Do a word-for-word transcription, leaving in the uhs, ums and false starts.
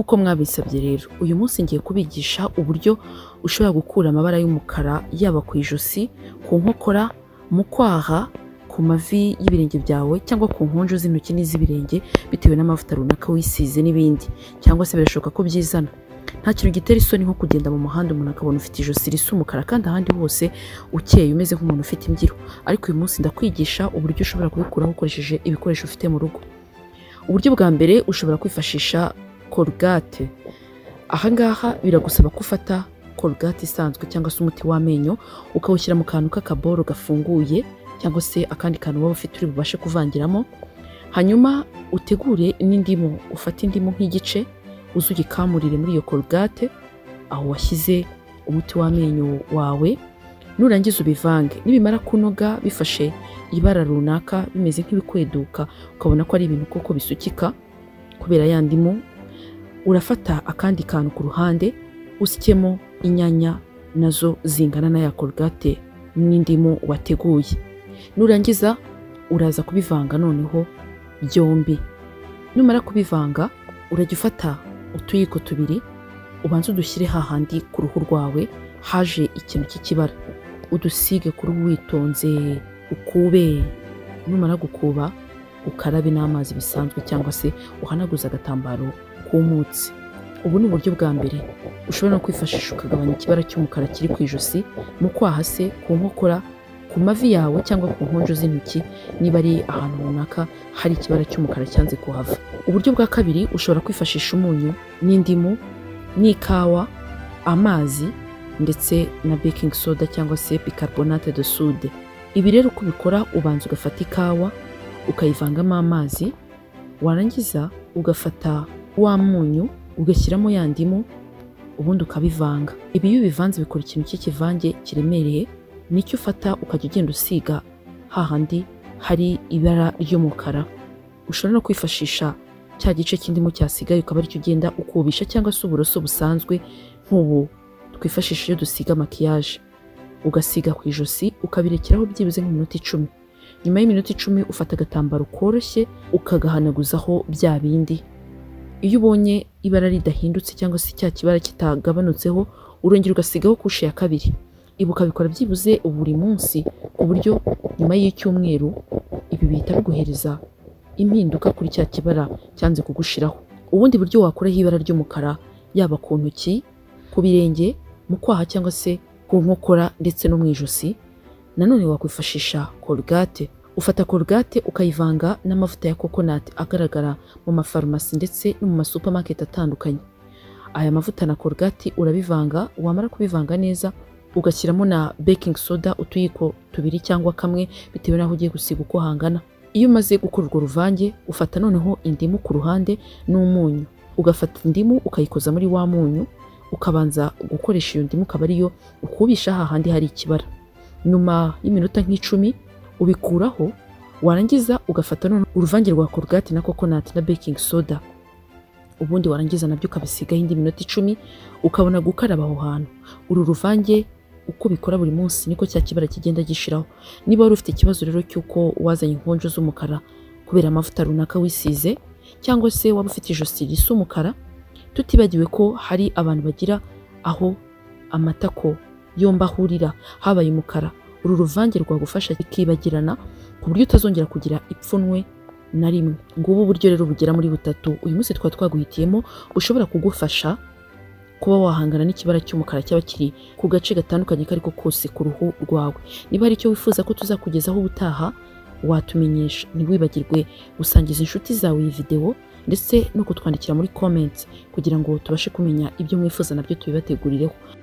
Nkuko mwabisabye rero uyu munsi ngiye kubigisha uburyo ushobora gukura amabara y'umukara yaba ku ijosi, ku nkokora, mu kwaha, ku mavi y'ibirenge byawe cyangwa ku nkonjo z'intoki n'iz'ibirenge bitewe n'amavuta runaka wisize n'ibindi, cyangwa se birashoboka ko byizana. Nta kintu gitera isoni nko kugenda mu muhanda umuntu akabona ufite ijosi risa umukara kandi ahandi hose ukeye umeze nk'umuntu ufite imbyiro. Ariko uyu munsi ndakwigisha uburyo ushobora kubikuraho ukoresheje ibikoresho ufite mu rugo. Uburyo bwa mbere ushobora kwifashisha Colgate. Aha ngaha biragusaba ko ufata Colgate isanzwe cyangwa se umuti w'amenyo ukawushyira mu kantu k'akaboro gafunguye cyangwa se akandi kantu waba ufite uri bubashe kuvangiramo. Hanyuma utegure n'indimu, ufate indimu nk'igice uzugikamurire muri iyo Colgate aho washyize umuti w'amenyo wawe. Nurangiza ubivange, nibimara kunoga bifashe ibara runaka bimeze nk'ibikweduka ukabona ko ari ibintu koko bisukika kubera ya ndimu, urafata akandi kantu ku ruhande usyemo inyanya nazo zingana na ya Colgate n'indimu wateguye. Nurangiza uraza kubivanga noneho byombi. Numara kubivanga urajya ufata utuyiko tubiri ubanza udushyire hahandi ku ruhu rwawe haje ikintu cy'ikibara, udusige ku ruhu witonze, ukube. Numara gukuba ukarabe n'amazi bisanzwe cyangwa se uhanaguza agatambaro kumutse. Ubu ni uburyo bwa mbere ushobora no kwifashisha ukagabanya ikibara cy'umukara kiri ku ijosi, mu kwaha se, ku nkokora, ku mavi yawe cyangwa ku nkonjo z'intoki niba ari ahantu runaka hari ikibara cy'umukara cyanze kuhava. Uburyo bwa kabiri ushobora kwifashisha umunyu n'indimu n'ikawa, amazi ndetse na baking soda cyangwa se bicarbonate de soude. Ibi rero uko ubikora ubanza ugafata ikawa ukayivangamo amazi, warangiza ugafata wa munyu ugashyiramo ya ndimu ubundi ukabivanga. Ibi iyo ubivanze bikora ikintu cy'ikivange kiremereye, nicyo ufata ukajya ugenda usiga hahandi hari ibara ry'umukara. Ushobora no kwifashisha cya gice cy'indimu cyasigaye ukaba aricyo ugenda ukubisha cyangwa se uburoso busanzwe nk'ubu twifashisha iyo dusiga makiyaje, ugasiga ku ijosi ukabirekeraho byibuze nk'iminota icumi. Nyuma y'iminota icumi ufata agatambaro koroshye ukagahanaguzaho bya bindi. Iyo ubonye ibara ridahindutse cyangwa se cya kibara kitagabanutseho urongera ugasigaho kushe ya kabiri. Ibuka bikora byibuze buri munsi ku buryo nyuma y'icyumweru ibi bihita biguhereza impinduka kuri cya kibara cyanze kugushiraho. Ubundi buryo wakuraho ibara ry'umukara yaba ku ntoki, ku birenge, mu kwaha cyangwa se ku nkokora ndetse no mu ijosi, nanone wakwifashisha Colgate. Ufata Colgate ukayivanga n'amavuta ya coconut agaragara mu mafarumasi ndetse no mu masupermarket atandukanye. Aya mavuta na Colgate urabivanga, wamara kubivanga neza ugashyiramo na baking soda utuyiko tubiri cyangwa kamwe bitewe n'aho ugiye gusiga uko hangana. Iyo umaze gukora urwo ruvange ufata noneho indimu ku ruhande n'umunyu, ugafata indimu ukayikoza muri wa munyu ukabanza gukoresha iyo ndimu ukaba ariyo ukubisha hahandi hari ikibara. Nyuma y'iminota nk'icumi ubikuraho, warangiza ugafata none uruvange rwa Colgate na coconut na baking soda, ubundi warangiza nabyo ukabisigaho indi minota icumi ukabona gukaraba aho hantu. Uru ruvange uko bikora buri munsi niko cya kibara kigenda gishiraho. Niba wari ufite ikibazo rero cy'uko wazanye inkonjo z'umukara kubera amavuta runaka wisize cyangwa se waba ufite ijosi risa umukara, tutibagiwe ko hari abantu bagira aho amatako yombi ahurira habaye umukara, uru ruvange rwagufasha ikibagirana ku buryo utazongera kugira ipfunwe na rimwe. Ngubu uburyo rero bugera muri butatu uyu munsi twa twaguhitiyemo ushobora kugufasha kuba wahangana n'ikibara cy'umukara cyaba kiri ku gace gatandukanye kariko kose ku ruhu rwawe. Niba hari icyo wifuza ko tuzakugezaho ubutaha watumenyesha. Ntiwibagirwe gusangiza inshuti zawe iyi video ndetse no kutwandikira muri comments kugira ngo tubashe kumenya ibyo mwifuza nabyo tubibategurireho.